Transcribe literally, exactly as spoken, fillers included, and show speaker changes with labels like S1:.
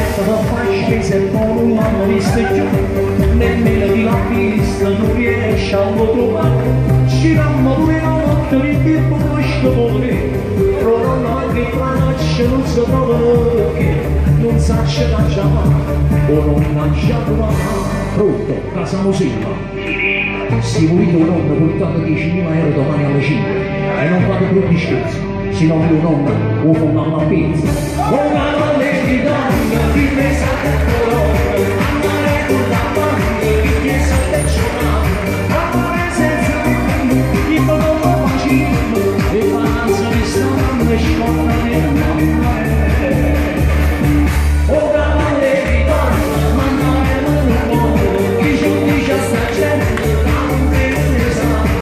S1: certo non fai spese e poi non l'hanno visto più, nemmeno di la pista non riesce a lo trovare, girammo pure la notte di tempo questo povero, però noi che la noce non si trova perché non sa c'è da chiamare o non mangiato mai. Pronto, casa Mosilla. Si volete un nonno portato diecimila euro domani alle cinque e non fate brutti scherzi, se no mio nonno lo fa una pizza.